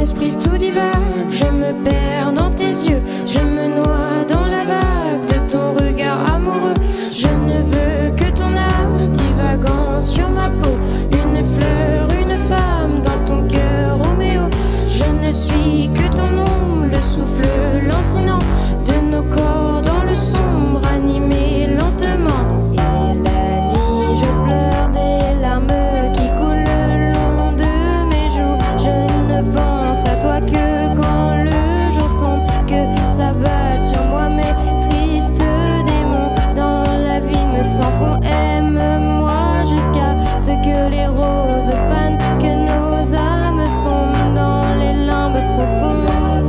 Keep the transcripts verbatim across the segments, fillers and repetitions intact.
esprit tout divague, je me perds dans tes yeux, je me noie dans la vague de ton regard amoureux. Je ne veux que ton âme divagant sur ma peau, une fleur, une femme dans ton cœur, Roméo. Je ne suis que ton nom, le souffle lancinant de nos corps dans le sombre, animé lentement. Et la nuit, je pleure des larmes qui coulent le long de mes joues. Je ne pense à toi que quand le jour sombre, que s'abattent sur moi mes tristes démons. Dans la vie me s'enfont, aime-moi jusqu'à ce que les roses fanent, que nos âmes sombrent dans les limbes profondes.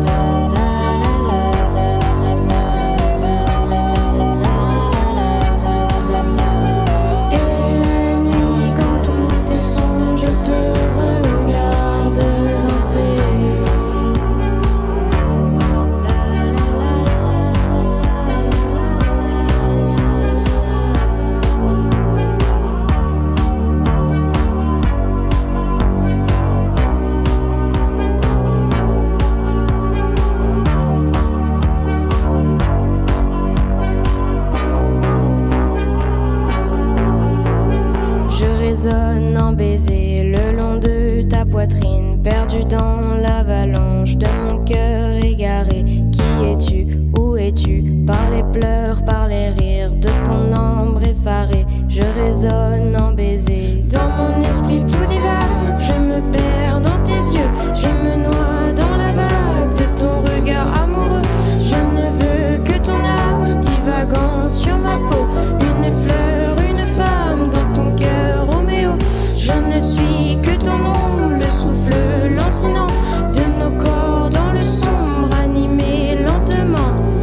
Résonne en baiser le long de ta poitrine, perdu dans l'avalanche de mon cœur égaré. Qui es-tu? Où es-tu? Par les pleurs, par les rires de ton ombre effarée, je résonne en baiser. Dans mon esprit tout divague, je me perds dans tes yeux, je me noie dans la vague de ton regard amoureux. Je ne veux que ton âme divagant sur ma peau, une fleur, une femme dans ton cœur, Roméo. Je ne suis que ton nom, le souffle lancinant de nos corps dans le sombre, animé lentement.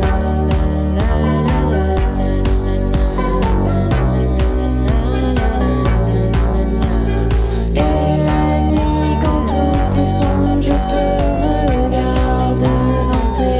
Et la nuit, quand tout est sombre, je te regarde danser.